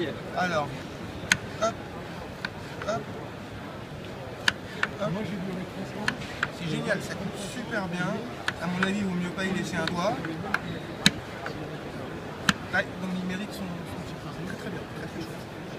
Alors, hop, hop, hop. C'est génial, ça coupe super bien. À mon avis, il vaut mieux pas y laisser un doigt. Ouais, donc les numériques sont très très bien, très très chouettes.